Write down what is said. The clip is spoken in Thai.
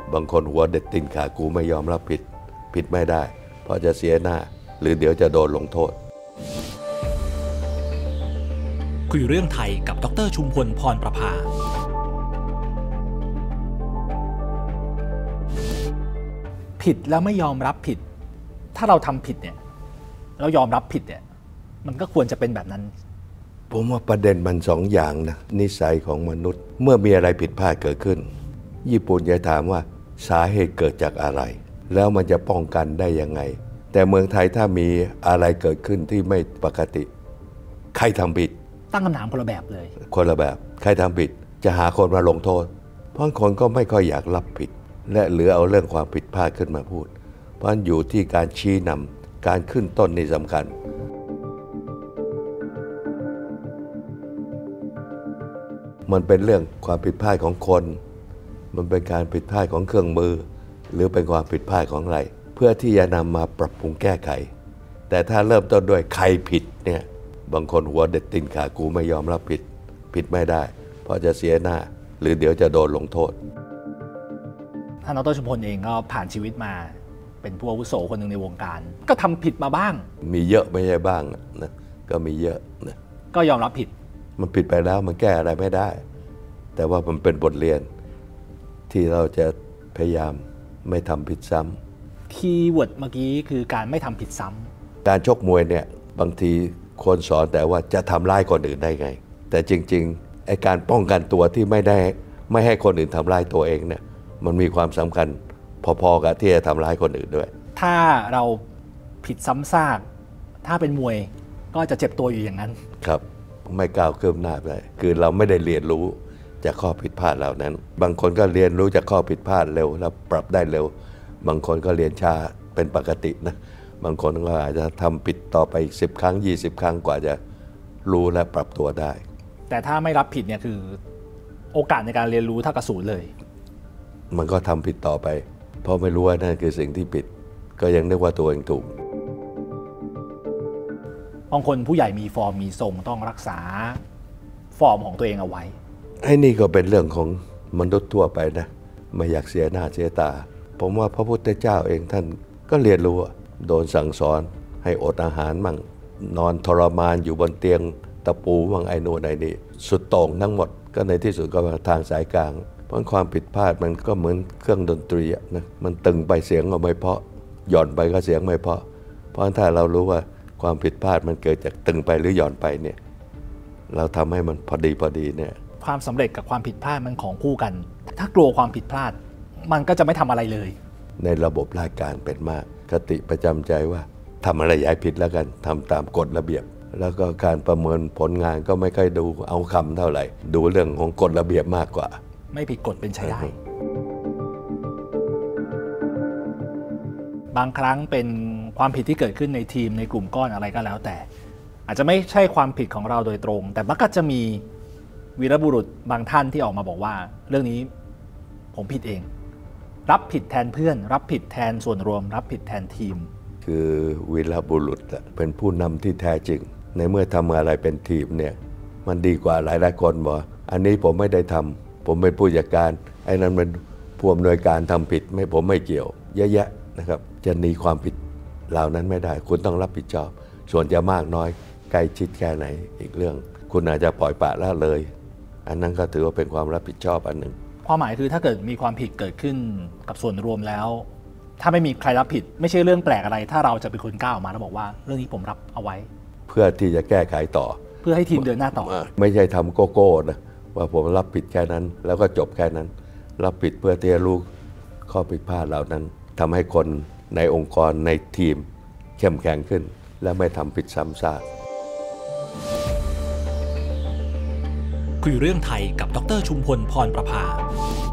บางคนหัวเด็ดตีนขากูไม่ยอมรับผิดไม่ได้เพราะจะเสียหน้าหรือเดี๋ยวจะโดนลงโทษคุยเรื่องไทยกับดร.ชุมพล พรประภาผิดแล้วไม่ยอมรับผิดถ้าเราทำผิดเนี่ยเรายอมรับผิดเนี่ยมันก็ควรจะเป็นแบบนั้นผมว่าประเด็นมันสองอย่างนะนิสัยของมนุษย์เมื่อมีอะไรผิดพลาดเกิดขึ้นญี่ปุ่นจะถามว่าสาเหตุเกิดจากอะไรแล้วมันจะป้องกันได้ยังไงแต่เมืองไทยถ้ามีอะไรเกิดขึ้นที่ไม่ปกติใครทำผิดตั้งคำถามคนละแบบเลยคนละแบบใครทำผิดจะหาคนมาลงโทษเพราะคนก็ไม่ค่อยอยากรับผิดและเหลือเอาเรื่องความผิดพลาดขึ้นมาพูดเพราะอยู่ที่การชี้นำการขึ้นต้นนี่สำคัญมันเป็นเรื่องความผิดพลาดของคนมันเป็นการผิดพลาดของเครื่องมือหรือเป็นความผิดพลาดของอะไรเพื่อที่จะนำมาปรับปรุงแก้ไขแต่ถ้าเริ่มต้นด้วยใครผิดเนี่ยบางคนหัวเด็ดตีนขากูไม่ยอมรับผิดไม่ได้เพราะจะเสียหน้าหรือเดี๋ยวจะโดนลงโทษท่านดร.ชุมพลเองก็ผ่านชีวิตมาเป็นผู้อาวุโสคนหนึ่งในวงการก็ทำผิดมาบ้างมีเยอะไม่ใช่บ้างนะก็มีเยอะนะก็ยอมรับผิดมันผิดไปแล้วมันแก้อะไรไม่ได้แต่ว่ามันเป็นบทเรียนที่เราจะพยายามไม่ทำผิดซ้ำคีย์เวิร์ดเมื่อกี้คือการไม่ทำผิดซ้ำการชกมวยเนี่ยบางทีคนสอนแต่ว่าจะทำร้ายคนอื่นได้ไงแต่จริงๆไอ้การป้องกันตัวที่ไม่ให้คนอื่นทำร้ายตัวเองเนี่ยมันมีความสำคัญพอๆกับที่จะทำร้ายคนอื่นด้วยถ้าเราผิดซ้ำซากถ้าเป็นมวยก็จะเจ็บตัวอยู่อย่างนั้นครับไม่ก้าวคืบหน้าไปคือเราไม่ได้เรียนรู้จากข้อผิดพลาดเหล่านั้นบางคนก็เรียนรู้จากข้อผิดพลาดเร็วแล้วปรับได้เร็วบางคนก็เรียนช้าเป็นปกตินะบางคนก็อาจจะทำผิดต่อไปอีก10 ครั้ง20 ครั้งกว่าจะรู้และปรับตัวได้แต่ถ้าไม่รับผิดเนี่ยคือโอกาสในการเรียนรู้เท่ากับศูนย์เลยมันก็ทำผิดต่อไปเพราะไม่รู้ว่านั่นคือสิ่งที่ผิดก็ยังนึกว่าตัวเองถูกบางคนผู้ใหญ่มีฟอร์มมีทรงต้องรักษาฟอร์มของตัวเองเอาไว้ไอ้นี่ก็เป็นเรื่องของมนุษย์ทั่วไปนะไม่อยากเสียหน้าเสียตาผมว่าพระพุทธเจ้าเองท่านก็เรียนรู้โดนสั่งสอนให้อดอาหารมั่งนอนทรมานอยู่บนเตียงตะปูมั่งไอ้โน่นไอ้นี่สุดโต่งทั้งหมดก็ในที่สุดก็มาทางสายกลางเพราะความผิดพลาดมันก็เหมือนเครื่องดนตรีนะมันตึงไปเสียงก็ไม่เพราะหย่อนไปก็เสียงไม่เพราะถ้าเรารู้ว่าความผิดพลาดมันเกิดจากตึงไปหรือหย่อนไปเนี่ยเราทำให้มันพอดีเนี่ยความสำเร็จกับความผิดพลาดมันของคู่กันถ้ากลัวความผิดพลาดมันก็จะไม่ทำอะไรเลยในระบบราชการเป็นมากคติประจำใจว่าทำอะไรอย่าให้ผิดแล้วกันทำตามกฎระเบียบแล้วก็การประเมินผลงานก็ไม่ค่อยดูเอาคำเท่าไหร่ดูเรื่องของกฎระเบียบมากกว่าไม่ผิดกฎเป็นใช้ได้บางครั้งเป็นความผิดที่เกิดขึ้นในทีมในกลุ่มก้อนอะไรก็แล้วแต่อาจจะไม่ใช่ความผิดของเราโดยตรงแต่มันก็จะมีวีรบุรุษบางท่านที่ออกมาบอกว่าเรื่องนี้ผมผิดเองรับผิดแทนเพื่อนรับผิดแทนส่วนรวมรับผิดแทนทีมคือวีรบุรุษเป็นผู้นำที่แท้จริงในเมื่อทำอะไรเป็นทีมเนี่ยมันดีกว่าหลายคนบอกอันนี้ผมไม่ได้ทำผมเป็นผู้จัดการไอ้นั้นเป็นผู้อำนวยการทำผิดไม่ผมไม่เกี่ยวเยอะแยะนะครับจะหนีความผิดเหล่านั้นไม่ได้คุณต้องรับผิดชอบส่วนจะมากน้อยใกล้ชิดแค่ไหนอีกเรื่องคุณอาจจะปล่อยปละละเลยอันนั้นก็ถือว่าเป็นความรับผิดชอบอันหนึ่งความหมายคือถ้าเกิดมีความผิดเกิดขึ้นกับส่วนรวมแล้วถ้าไม่มีใครรับผิดไม่ใช่เรื่องแปลกอะไรถ้าเราจะเป็นคนก้าวออกมาแล้วบอกว่าเรื่องนี้ผมรับเอาไว้เพื่อที่จะแก้ไขต่อเพื่อให้ทีมเดินหน้าต่อไม่ใช่ทำโกโก้นะว่าผมรับผิดแค่นั้นแล้วก็จบแค่นั้นรับผิดเพื่อที่จะรู้ข้อผิดพลาดเหล่านั้นทำให้คนในองค์กรในทีมเข้มแข็งขึ้นและไม่ทำผิดซ้ำซากคุยเรื่องไทยกับดร.ชุมพล พรประภา